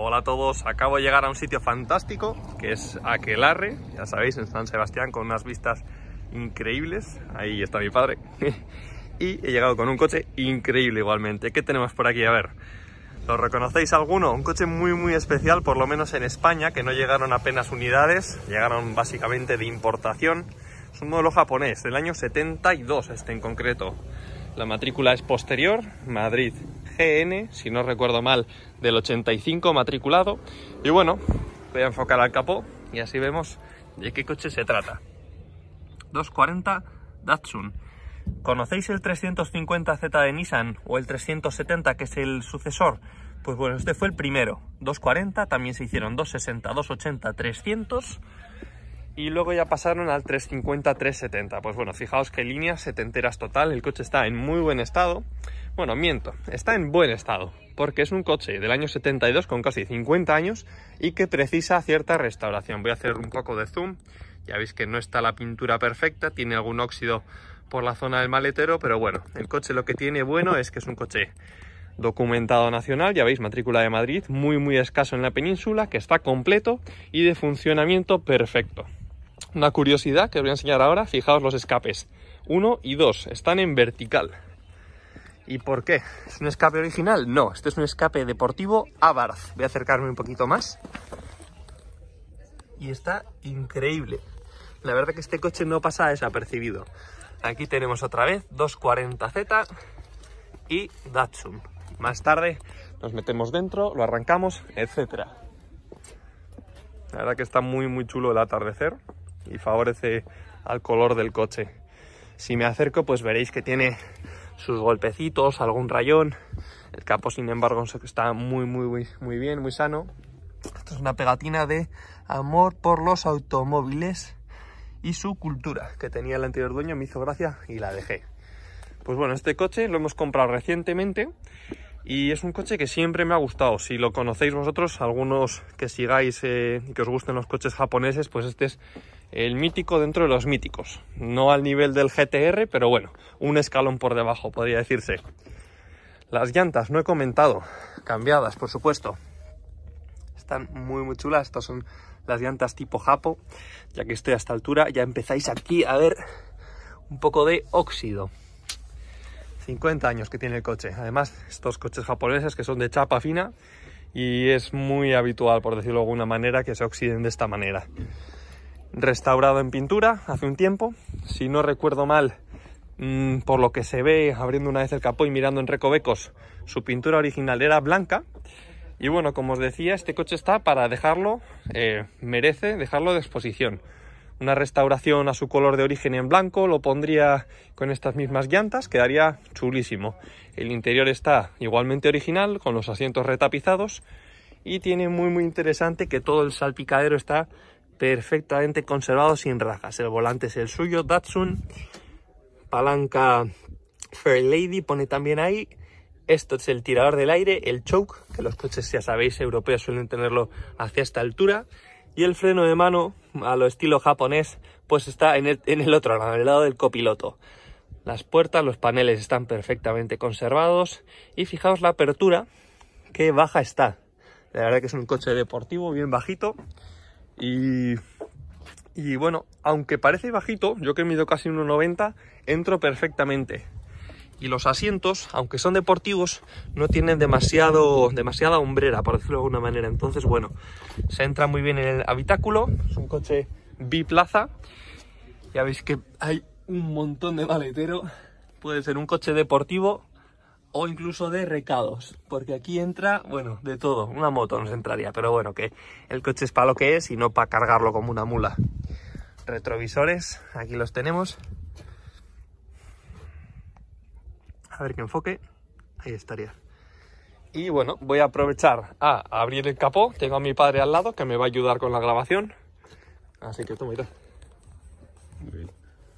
Hola a todos, acabo de llegar a un sitio fantástico que es Aquelarre, ya sabéis, en San Sebastián, con unas vistas increíbles. Ahí está mi padre. Y he llegado con un coche increíble igualmente. ¿Qué tenemos por aquí? A ver, ¿lo reconocéis alguno? Un coche muy especial, por lo menos en España, que no llegaron apenas unidades, llegaron básicamente de importación. Es un modelo japonés del año 72, este en concreto. La matrícula es posterior, Madrid GN, si no recuerdo mal, del 85 matriculado. Y bueno, voy a enfocar al capó y así vemos de qué coche se trata. 240 Datsun. ¿Conocéis el 350Z de Nissan o el 370, que es el sucesor? Pues bueno, este fue el primero. 240, también se hicieron 260, 280, 300 y luego ya pasaron al 350, 370. Pues bueno, fijaos qué líneas setenteras total. El coche está en muy buen estado. Bueno, miento, está en buen estado, porque es un coche del año 72 con casi 50 años y que precisa cierta restauración. Voy a hacer un poco de zoom. Ya veis que no está la pintura perfecta, tiene algún óxido por la zona del maletero, pero bueno, el coche lo que tiene bueno es que es un coche documentado nacional, ya veis, matrícula de Madrid, muy escaso en la península, que está completo y de funcionamiento perfecto. Una curiosidad que os voy a enseñar ahora, fijaos los escapes 1 y 2, están en vertical. ¿Y por qué? ¿Es un escape original? No, este es un escape deportivo Abarth. Voy a acercarme un poquito más. Y está increíble. La verdad que este coche no pasa desapercibido. Aquí tenemos otra vez 240Z y Datsun. Más tarde nos metemos dentro, lo arrancamos, etc. La verdad que está muy chulo el atardecer y favorece al color del coche. Si me acerco, pues veréis que tiene sus golpecitos, algún rayón. El capó, sin embargo, está muy bien, muy sano. Esto es una pegatina de amor por los automóviles y su cultura que tenía el anterior dueño, me hizo gracia y la dejé. Pues bueno, este coche lo hemos comprado recientemente y es un coche que siempre me ha gustado. Si lo conocéis vosotros, algunos que sigáis y que os gusten los coches japoneses, pues este es el mítico dentro de los míticos. No al nivel del GTR, pero bueno, un escalón por debajo, podría decirse. Las llantas, no he comentado, cambiadas, por supuesto. Están muy chulas, estas son las llantas tipo Japo. Ya que estoy a esta altura, ya empezáis aquí a ver un poco de óxido. 50 años que tiene el coche. Además, estos coches japoneses que son de chapa fina y es muy habitual, por decirlo de alguna manera, que se oxiden de esta manera. Restaurado en pintura hace un tiempo, si no recuerdo mal, por lo que se ve abriendo una vez el capó y mirando en recovecos, su pintura original era blanca. Y bueno, como os decía, este coche está para dejarlo, merece dejarlo de exposición. Una restauración a su color de origen en blanco, lo pondría con estas mismas llantas, quedaría chulísimo. El interior está igualmente original, con los asientos retapizados, y tiene muy interesante que todo el salpicadero está perfectamente conservado sin rajas. El volante es el suyo, Datsun, palanca Fairlady pone también ahí. Esto es el tirador del aire, el choke, que los coches, ya sabéis, europeos suelen tenerlo hacia esta altura. Y el freno de mano, a lo estilo japonés, pues está en el otro lado, en el lado del copiloto. Las puertas, los paneles están perfectamente conservados. Y fijaos la apertura, qué baja está. La verdad que es un coche deportivo, bien bajito. Y bueno, aunque parece bajito, yo que mido casi 1,90, entro perfectamente. Y los asientos, aunque son deportivos, no tienen demasiada hombrera, por decirlo de alguna manera. Entonces, bueno, se entra muy bien en el habitáculo. Es un coche biplaza. Ya veis que hay un montón de maletero. Puede ser un coche deportivo o incluso de recados, porque aquí entra, bueno, de todo. Una moto nos entraría, pero bueno, que el coche es para lo que es y no para cargarlo como una mula. Retrovisores, aquí los tenemos. A ver que enfoque, ahí estaría. Y bueno, voy a aprovechar a abrir el capó. Tengo a mi padre al lado que me va a ayudar con la grabación. Así que toma, mira. Muy bien.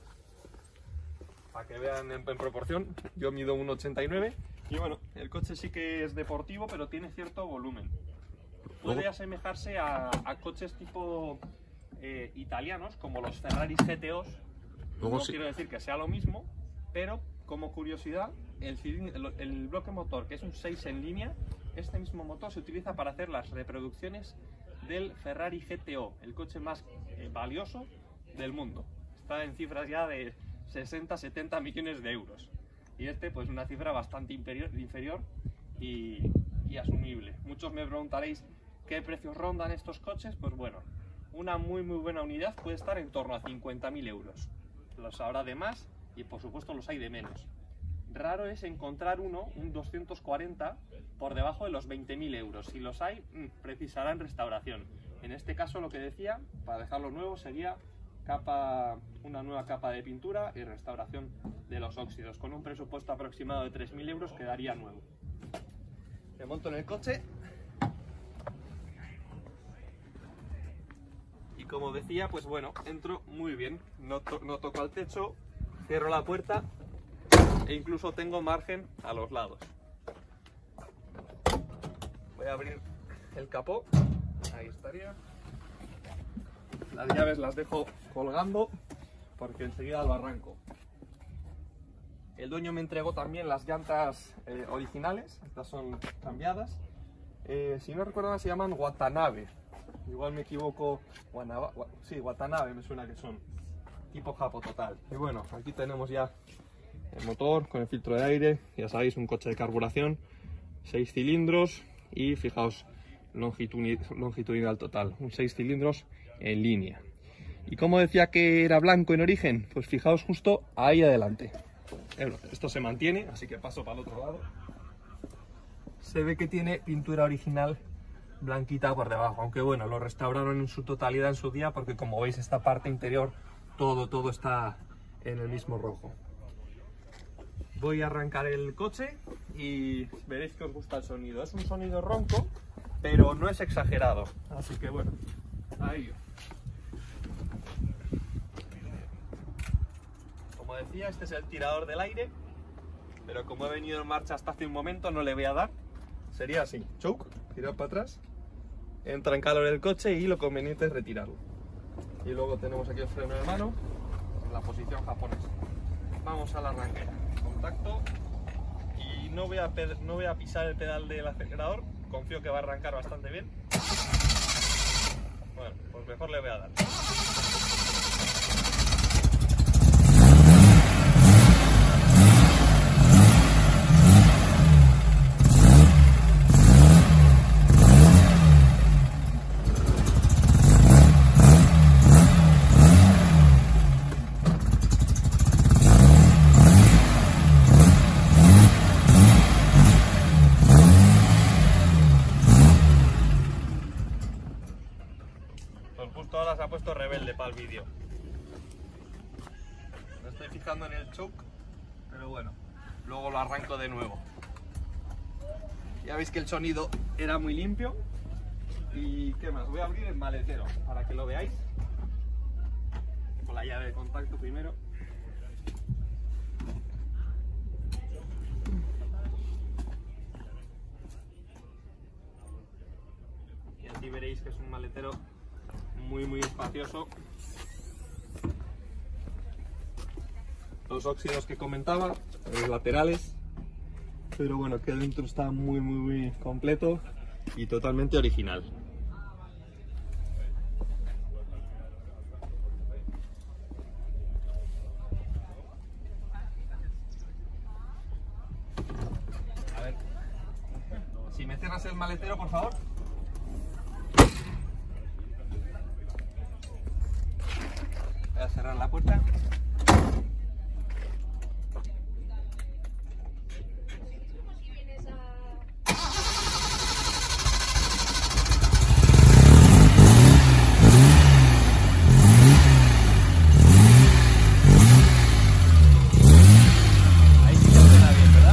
Para que vean en proporción, yo mido 1,89. Y bueno, el coche sí que es deportivo, pero tiene cierto volumen. Puede asemejarse a coches tipo italianos, como los Ferrari GTOs. No quiero decir que sea lo mismo, pero como curiosidad, el bloque motor, que es un 6 en línea, este mismo motor se utiliza para hacer las reproducciones del Ferrari GTO, el coche más valioso del mundo. Está en cifras ya de 60-70 millones de euros. Y este, pues una cifra bastante inferior y asumible. Muchos me preguntaréis qué precios rondan estos coches. Pues bueno, una muy buena unidad puede estar en torno a 50.000 euros. Los habrá de más y por supuesto los hay de menos. Raro es encontrar un 240 por debajo de los 20.000 euros. Si los hay, precisarán restauración. En este caso, lo que decía, para dejarlo nuevo, sería una nueva capa de pintura y restauración de los óxidos. Con un presupuesto aproximado de 3.000 euros quedaría nuevo. Me monto en el coche. Y como decía, pues bueno, entro muy bien. No toco al techo, cierro la puerta e incluso tengo margen a los lados. Voy a abrir el capó. Ahí estaría. Las llaves las dejo colgando porque enseguida lo arranco. El dueño me entregó también las llantas originales. Estas son cambiadas. Si no recuerdo mal, se llaman Watanabe. Igual me equivoco. Sí, Watanabe me suena que son. Tipo Japo total. Y bueno, aquí tenemos ya el motor con el filtro de aire. Ya sabéis, un coche de carburación. 6 cilindros y fijaos, longitudinal total. Un 6 cilindros en línea. Y como decía que era blanco en origen, pues fijaos justo ahí adelante. Esto se mantiene, así que paso para el otro lado. Se ve que tiene pintura original blanquita por debajo, aunque bueno, lo restauraron en su totalidad en su día, porque como veis esta parte interior todo está en el mismo rojo. Voy a arrancar el coche y veréis que os gusta el sonido. Es un sonido ronco, pero no es exagerado, así que bueno, ahí. Como decía, este es el tirador del aire, pero como he venido en marcha hasta hace un momento no le voy a dar. Sería así, choke, tirar para atrás, entra en calor el coche y lo conveniente es retirarlo. Y luego tenemos aquí el freno de mano en la posición japonesa. Vamos a la arranquera, contacto, y no voy a pisar el pedal del acelerador, confío que va a arrancar bastante bien. Bueno, pues mejor le voy a dar. Pues justo ahora se ha puesto rebelde para el vídeo. Me estoy fijando en el choke, pero bueno, luego lo arranco de nuevo. Ya veis que el sonido era muy limpio. Y qué más, voy a abrir el maletero para que lo veáis. Con la llave de contacto primero. Y así veréis que es un maletero muy espacioso. Los óxidos que comentaba, los laterales, pero bueno, que dentro está muy completo y totalmente original. A ver, si me cierras el maletero, por favor. Voy a cerrar la puerta. Ahí sí que suena bien, ¿verdad?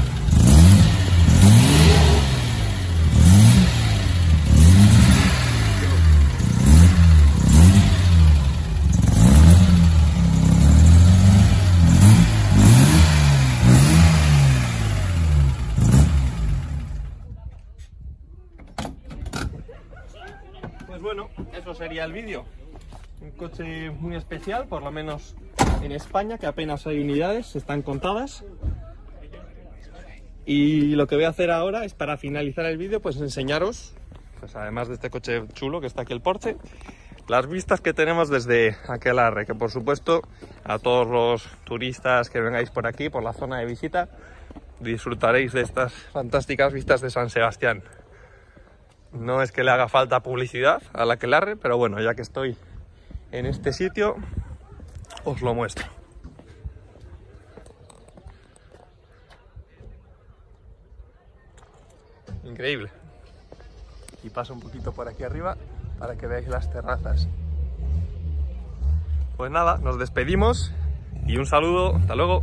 Pues bueno, eso sería el vídeo. Un coche muy especial, por lo menos en España, que apenas hay unidades, están contadas. Y lo que voy a hacer ahora es, para finalizar el vídeo, pues enseñaros, pues además de este coche chulo que está aquí, el Porsche, las vistas que tenemos desde Aquelarre, que por supuesto a todos los turistas que vengáis por aquí, por la zona de visita, disfrutaréis de estas fantásticas vistas de San Sebastián. No es que le haga falta publicidad a la Aquelarre, pero bueno, ya que estoy en este sitio, os lo muestro. Increíble. Y paso un poquito por aquí arriba para que veáis las terrazas. Pues nada, nos despedimos y un saludo, hasta luego.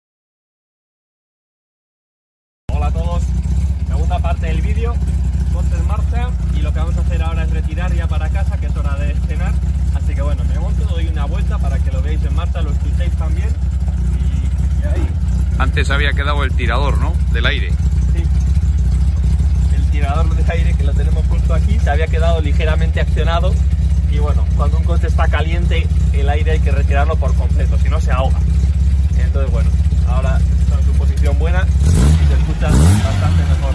Hola a todos, segunda parte del vídeo, coche en marcha, y lo que vamos a hacer ahora es retirar ya para casa, que es hora de cenar. Así que bueno, me monto, doy una vuelta para que lo veáis en marcha, lo escuchéis también. Y ahí. Antes había quedado el tirador, ¿no? Del aire. Sí. El tirador de aire, que lo tenemos justo aquí, se había quedado ligeramente accionado. Y bueno, cuando un coche está caliente, el aire hay que retirarlo por completo, si no se ahoga. Entonces bueno, ahora está en su posición buena y se escucha bastante mejor.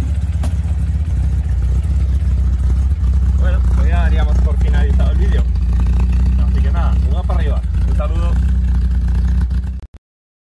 Bueno, pues ya daríamos por finalizado el vídeo.